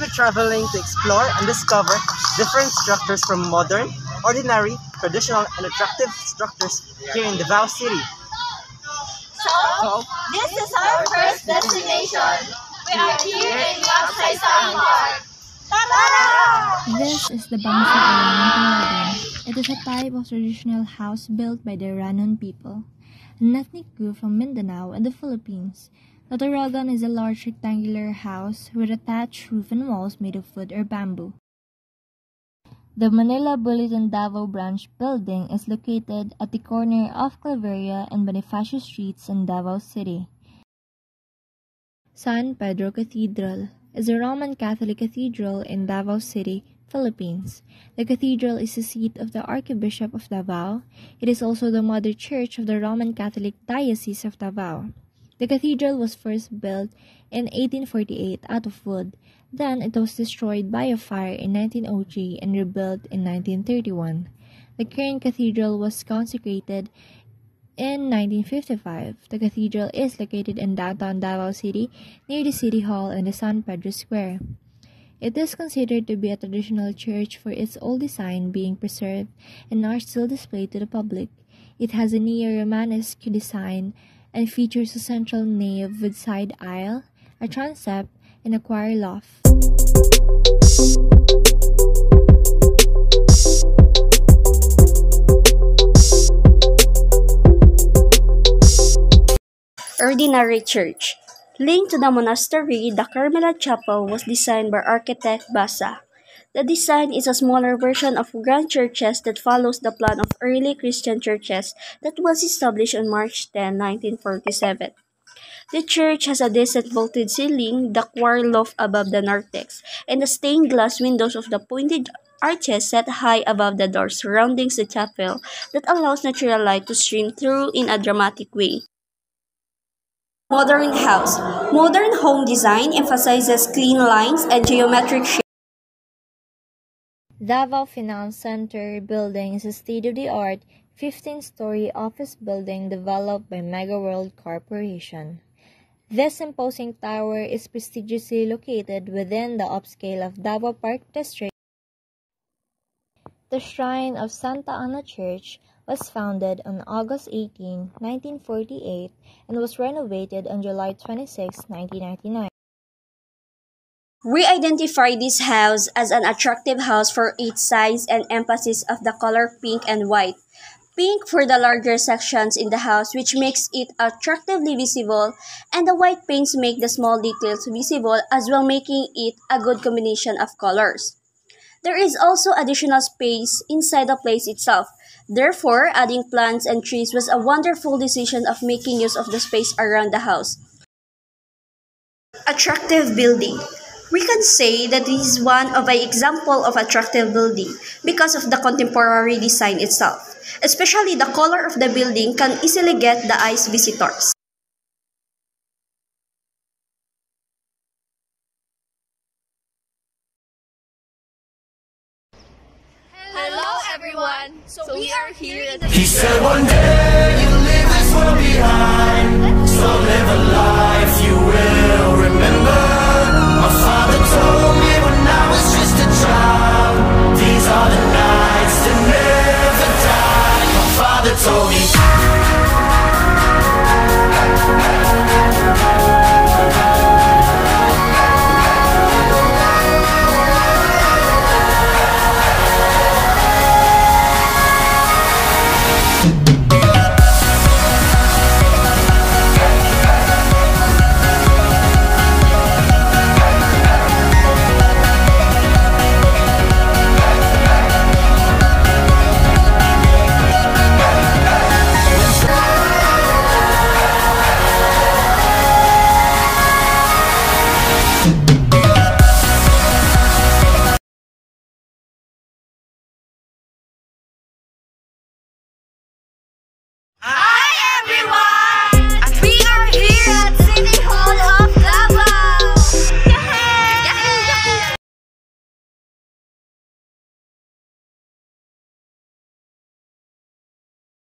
be traveling to explore and discover different structures from modern, ordinary, traditional, and attractive structures here in Davao City. So, this is our first destination. We are here in Magsaysay Park. Tara! This is the Bangsa Torogan. It is a type of traditional house built by the Ranon people, an ethnic group from Mindanao and the Philippines. The Torogan is a large rectangular house with a thatched roof and walls made of wood or bamboo. The Manila Bulletin Davao branch building is located at the corner of Claveria and Bonifacio Streets in Davao City. San Pedro Cathedral is a Roman Catholic cathedral in Davao City, Philippines. The cathedral is the seat of the Archbishop of Davao. It is also the mother church of the Roman Catholic Diocese of Davao. The cathedral was first built in 1848 out of wood. Then it was destroyed by a fire in 1903 and rebuilt in 1931. The current cathedral was consecrated in 1955. The cathedral is located in downtown Davao City near the City Hall and the San Pedro Square. It is considered to be a traditional church for its old design being preserved and are still displayed to the public. It has a neo-Romanesque design and features a central nave with side aisle, a transept, and a choir loft. Ordinary church. Linked to the monastery, the Carmelite Chapel was designed by architect Basa. The design is a smaller version of grand churches that follows the plan of early Christian churches that was established on March 10, 1947. The church has a decent vaulted ceiling, the choir loft above the narthex, and the stained glass windows of the pointed arches set high above the doors surrounding the chapel that allows natural light to stream through in a dramatic way. Modern house. Modern home design emphasizes clean lines and geometric shapes. Davao Finance Center building is a state-of-the-art 15-story office building developed by Mega World Corporation. This imposing tower is prestigiously located within the upscale of Davao Park District. The Shrine of Santa Ana Church was founded on August 18, 1948 and was renovated on July 26, 1999. We identify this house as an attractive house for its size and emphasis of the color pink and white. Pink for the larger sections in the house, which makes it attractively visible, and the white paints make the small details visible as well, making it a good combination of colors. There is also additional space inside the place itself. Therefore, adding plants and trees was a wonderful decision of making use of the space around the house. Attractive building. We can say that this is one of an example of attractive building because of the contemporary design itself. Especially the color of the building can easily get the eyes visitors. Hello everyone! So we are here at the... He said one day